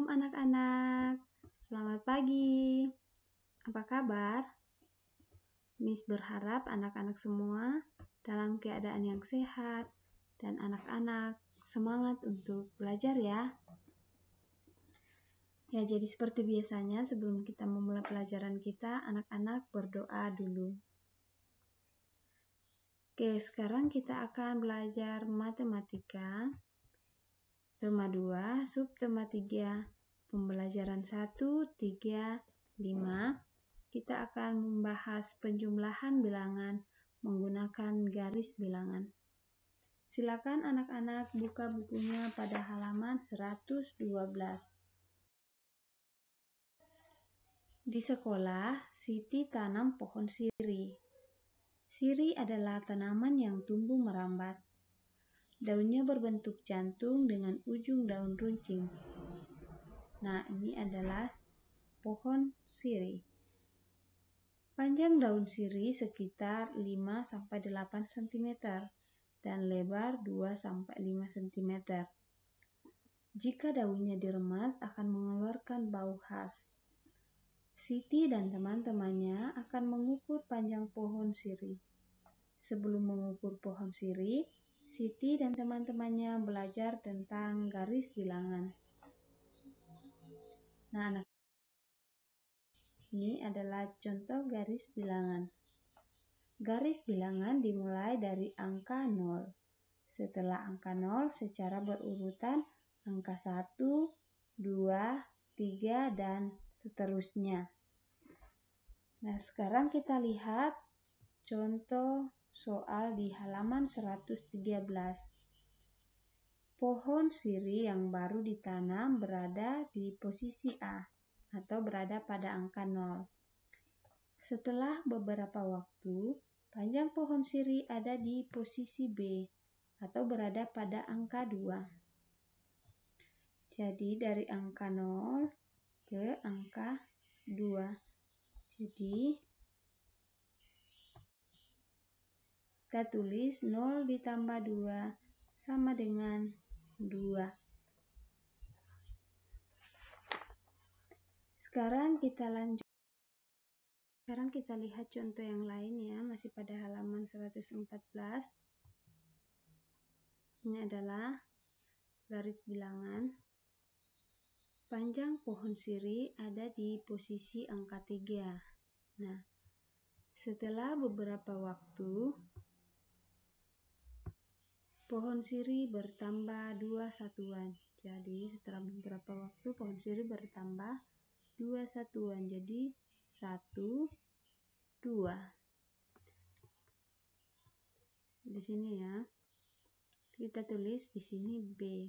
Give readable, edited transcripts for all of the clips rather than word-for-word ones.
Shalom anak-anak, selamat pagi. Apa kabar? Miss berharap anak-anak semua dalam keadaan yang sehat dan anak-anak semangat untuk belajar ya. Ya, jadi seperti biasanya sebelum kita memulai pelajaran kita, anak-anak berdoa dulu. Oke, sekarang kita akan belajar matematika. Tema 2, subtema 3, pembelajaran 1, 3, 5. Kita akan membahas penjumlahan bilangan menggunakan garis bilangan. Silakan anak-anak buka bukunya pada halaman 112. Di sekolah, Siti tanam pohon sirih. Sirih adalah tanaman yang tumbuh merambat. Daunnya berbentuk jantung dengan ujung daun runcing. Nah, ini adalah pohon sirih. Panjang daun sirih sekitar 5-8 cm dan lebar 2-5 cm. Jika daunnya diremas akan mengeluarkan bau khas. Siti dan teman-temannya akan mengukur panjang pohon sirih. Sebelum mengukur pohon sirih, Siti dan teman-temannya belajar tentang garis bilangan. Nah, ini adalah contoh garis bilangan. Garis bilangan dimulai dari angka 0. Setelah angka 0 secara berurutan angka 1, 2, 3, dan seterusnya. Nah, sekarang kita lihat contoh soal di halaman 113. Pohon sirih yang baru ditanam berada di posisi A atau berada pada angka 0. Setelah beberapa waktu, panjang pohon sirih ada di posisi B atau berada pada angka 2. Jadi dari angka 0 ke angka 2. Jadi kita tulis 0 ditambah 2 sama dengan 2. Sekarang kita lanjut. Sekarang kita lihat contoh yang lain ya, masih pada halaman 114. Ini adalah garis bilangan. Panjang pohon sirih ada di posisi angka 3. Nah, setelah beberapa waktu, pohon sirih bertambah 2 satuan. Jadi setelah beberapa waktu pohon sirih bertambah 2 satuan. Jadi 1, 2. Di sini ya. Kita tulis di sini B.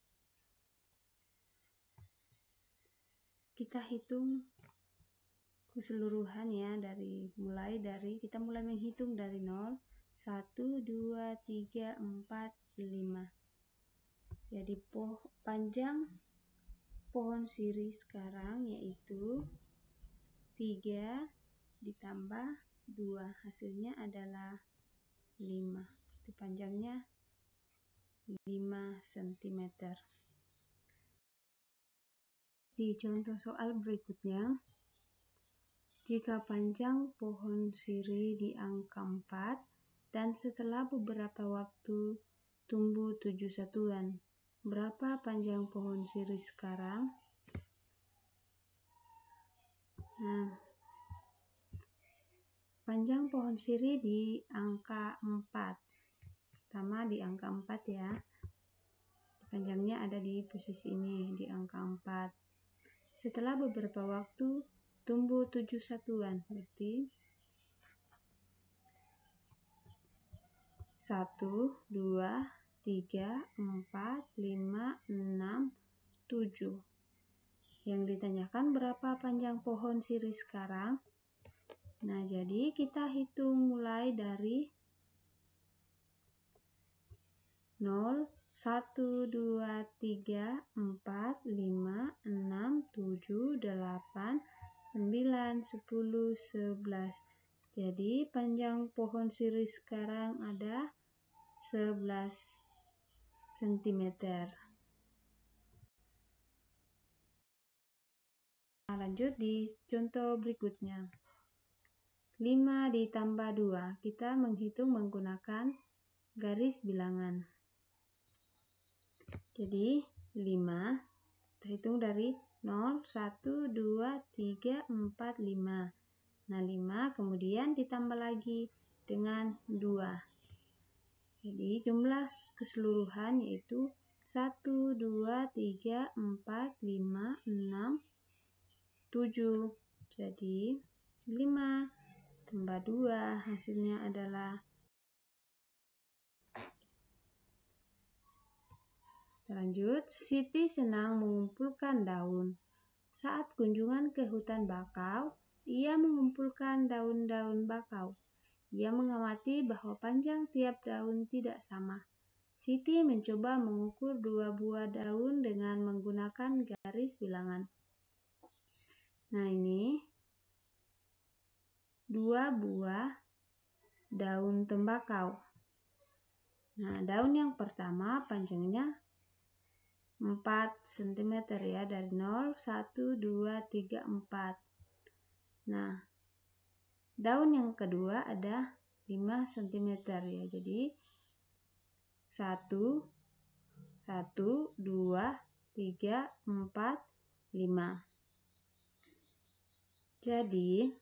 Kita hitung keseluruhan ya, kita mulai menghitung dari 0, 1, 2, 3, 4, 5. Jadi panjang pohon sirih sekarang yaitu 3 ditambah 2, hasilnya adalah 5. Jadi panjangnya 5 cm. Di contoh soal berikutnya, jika panjang pohon sirih di angka 4 dan setelah beberapa waktu tumbuh 7 satuan, berapa panjang pohon sirih sekarang? Nah, panjang pohon sirih di angka 4. Pertama di angka 4 ya. Panjangnya ada di posisi ini, di angka 4. Setelah beberapa waktu tumbuh 7 satuan, berarti 1, 2, 3, 4, 5, 6, 7. Yang ditanyakan berapa panjang pohon sirih sekarang? Nah, jadi kita hitung mulai dari 0, 1, 2, 3, 4, 5, 6, 7, 8, 9, 10, 11. Jadi panjang pohon sirih sekarang ada 11 cm. lanjut di contoh berikutnya. 5 ditambah 2. Kita menghitung menggunakan garis bilangan. Jadi 5, kita hitung dari 0, 1, 2, 3, 4, 5. Nah 5 kemudian ditambah lagi dengan 2. Jadi jumlah keseluruhan yaitu 1, 2, 3, 4, 5, 6, 7. Jadi 5 tambah 2 hasilnya adalah. Lanjut, Siti senang mengumpulkan daun. Saat kunjungan ke hutan bakau, ia mengumpulkan daun-daun bakau. Ia mengamati bahwa panjang tiap daun tidak sama. Siti mencoba mengukur 2 buah daun dengan menggunakan garis bilangan. Nah ini 2 buah daun tembakau. Nah daun yang pertama panjangnya 4 cm ya, dari 0, 1, 2, 3, 4. Nah daun yang kedua ada 5 cm ya, jadi 1, 2, 3, 4, 5. Jadi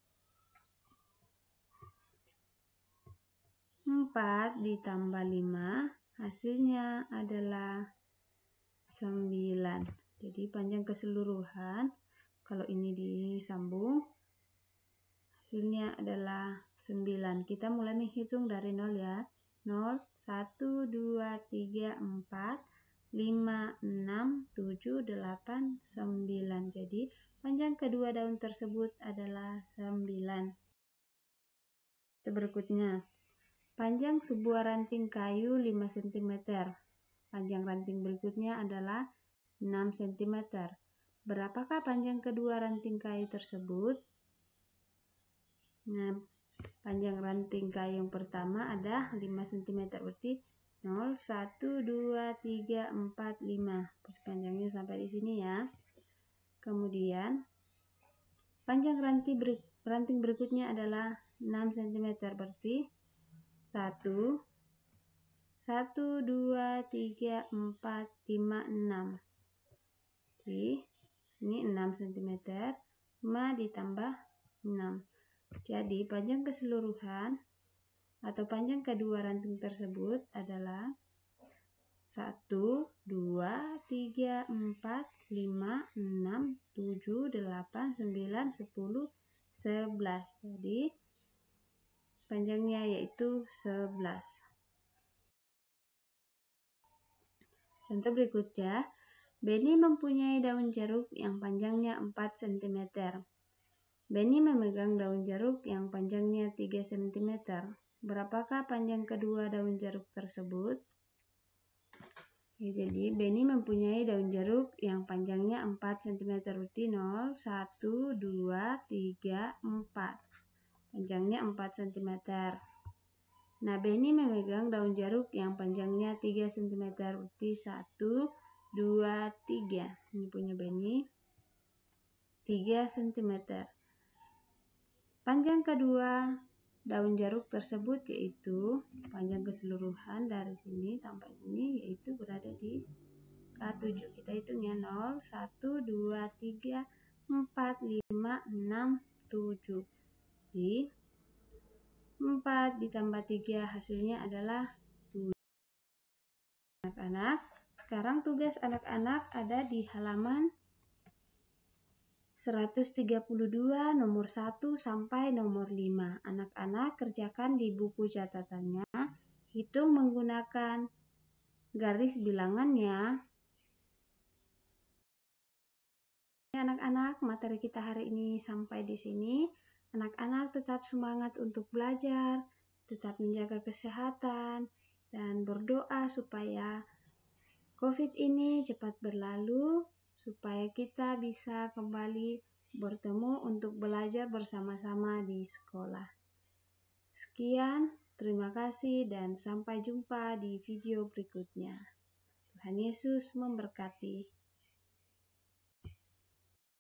4 ditambah 5 hasilnya adalah 9. Jadi panjang keseluruhan kalau ini disambung hasilnya adalah 9. Kita mulai menghitung dari 0 ya. 0, 1, 2, 3, 4, 5, 6, 7, 8, 9. Jadi panjang kedua daun tersebut adalah 9. Berikutnya, panjang sebuah ranting kayu 5 cm. Panjang ranting berikutnya adalah 6 cm. Berapakah panjang kedua ranting kayu tersebut? Nah, panjang ranting kayu yang pertama ada 5 cm, berarti 0, 1, 2, 3, 4, 5. Panjangnya sampai di sini ya. Kemudian, panjang ranting berikutnya adalah 6 cm, berarti 1, 2, 3, 4, 5, 6. Jadi, ini 6 cm, 5 ditambah 6. Jadi, panjang keseluruhan atau panjang kedua ranting tersebut adalah 1, 2, 3, 4, 5, 6, 7, 8, 9, 10, 11. Jadi, panjangnya yaitu 11. Contoh berikutnya, Benny mempunyai daun jeruk yang panjangnya 4 cm. Benny memegang daun jeruk yang panjangnya 3 cm. Berapakah panjang kedua daun jeruk tersebut? Ya, jadi Benny mempunyai daun jeruk yang panjangnya 4 cm, berarti 0, 1, 2, 3, 4. Panjangnya 4 cm. Nah, Benny memegang daun jeruk yang panjangnya 3 cm, berarti 1, 2, 3. Ini punya Benny, 3 cm. Panjang kedua daun jeruk tersebut yaitu panjang keseluruhan dari sini sampai sini yaitu berada di K7. Kita hitung ya, 0, 1, 2, 3, 4, 5, 6, 7. Jadi 4 ditambah 3 hasilnya adalah 7. Anak-anak, sekarang tugas anak-anak ada di halaman 132 nomor 1 sampai nomor 5. Anak-anak kerjakan di buku catatannya, hitung menggunakan garis bilangannya. Anak-anak, materi kita hari ini sampai di sini. Anak-anak tetap semangat untuk belajar, tetap menjaga kesehatan, dan berdoa supaya COVID ini cepat berlalu, supaya kita bisa kembali bertemu untuk belajar bersama-sama di sekolah. Sekian, terima kasih dan sampai jumpa di video berikutnya. Tuhan Yesus memberkati.